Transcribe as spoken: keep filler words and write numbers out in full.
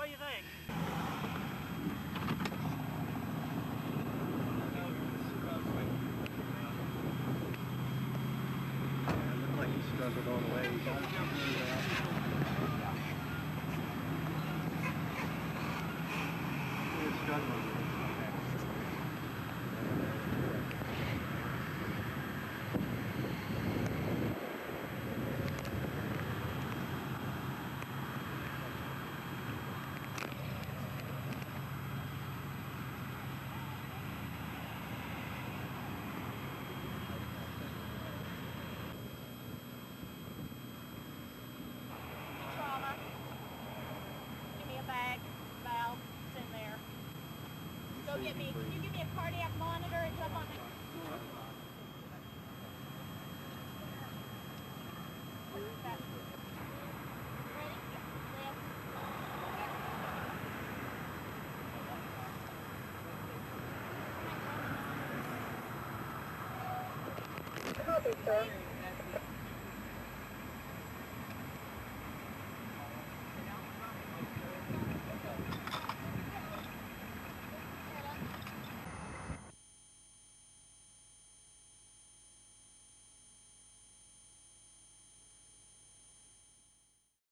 What do you think? It looked like he struggled all the way. He got He was struggling. Bag, valve, it's in there. Go get me, can you give me a cardiac monitor and jump on the... That. Ready? Lift. Copy, sir.